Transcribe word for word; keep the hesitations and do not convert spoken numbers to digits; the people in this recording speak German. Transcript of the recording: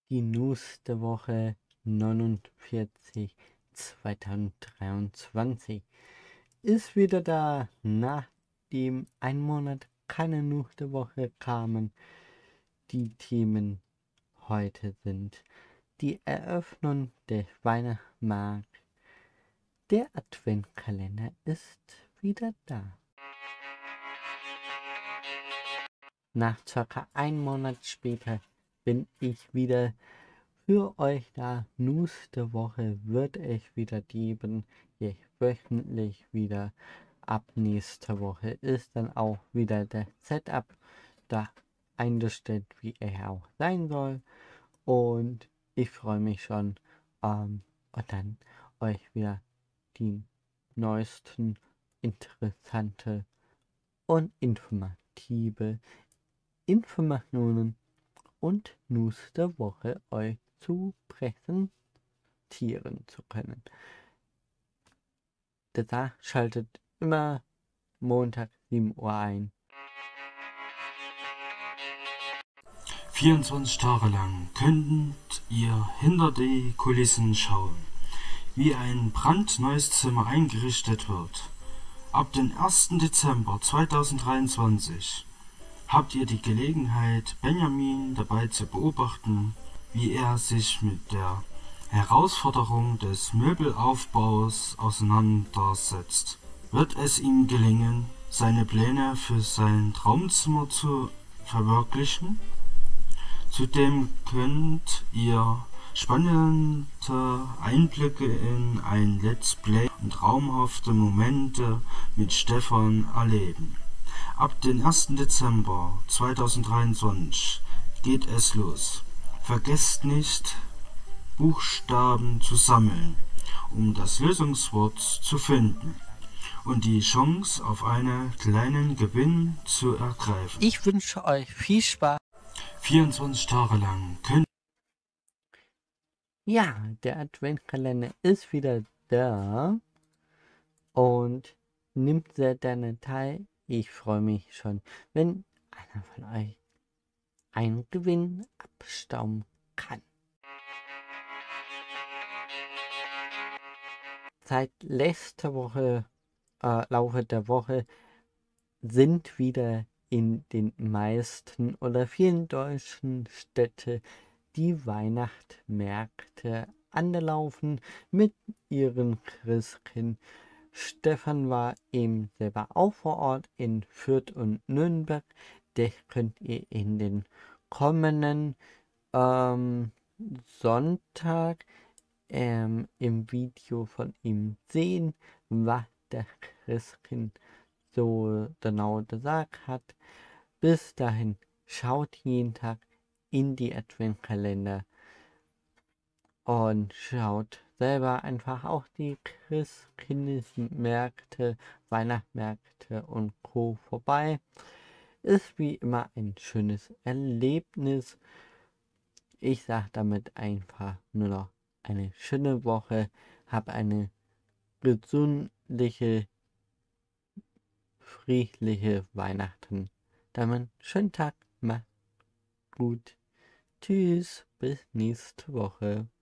Die News der Woche neunundvierzig zweitausenddreiundzwanzig ist wieder da, nachdem ein Monat keine News der Woche kamen. Die Themen heute sind die Eröffnung des Weihnachtsmarkts. Der Adventkalender ist wieder da. Nach circa einem Monat später bin ich wieder für euch da. News der Woche wird es wieder geben. Je wöchentlich wieder. Ab nächster Woche ist dann auch wieder der Setup da eingestellt, wie er auch sein soll. Und ich freue mich schon. Ähm, und dann euch wieder die neuesten, interessante und informative Informationen und News der Woche euch zu präsentieren zu können. Da schaltet immer Montag sieben Uhr ein. vierundzwanzig Tage lang könnt ihr hinter die Kulissen schauen, wie ein brandneues Zimmer eingerichtet wird. Ab dem ersten Dezember zweitausenddreiundzwanzig habt ihr die Gelegenheit, Benjamin dabei zu beobachten, wie er sich mit der Herausforderung des Möbelaufbaus auseinandersetzt. Wird es ihm gelingen, seine Pläne für sein Traumzimmer zu verwirklichen? Zudem könnt ihr spannende Einblicke in ein Let's Play und traumhafte Momente mit Stefan erleben. Ab dem ersten Dezember zweitausenddreiundzwanzig geht es los. Vergesst nicht, Buchstaben zu sammeln, um das Lösungswort zu finden und die Chance auf einen kleinen Gewinn zu ergreifen. Ich wünsche euch viel Spaß. vierundzwanzig Tage lang könnt Ja, der Adventkalender ist wieder da und nimmt sehr gerne teil. Ich freue mich schon, wenn einer von euch einen Gewinn abstauben kann. Seit letzter Woche, äh, Laufe der Woche, sind wieder in den meisten oder vielen deutschen Städten die Weihnachtsmärkte angelaufen mit ihren Christkind. Stefan war eben selber auch vor Ort in Fürth und Nürnberg. Das könnt ihr in den kommenden ähm, Sonntag ähm, im Video von ihm sehen, was der Christkind so genau gesagt hat. Bis dahin schaut jeden Tag in die Adventkalender und schaut selber einfach auch die Christkindlesmärkte, Weihnachtsmärkte und Co. vorbei. Ist wie immer ein schönes Erlebnis. Ich sage damit einfach nur noch eine schöne Woche. Hab eine gesundliche, friedliche Weihnachten. Dann einen schönen Tag. Macht gut. Tschüss. Bis nächste Woche.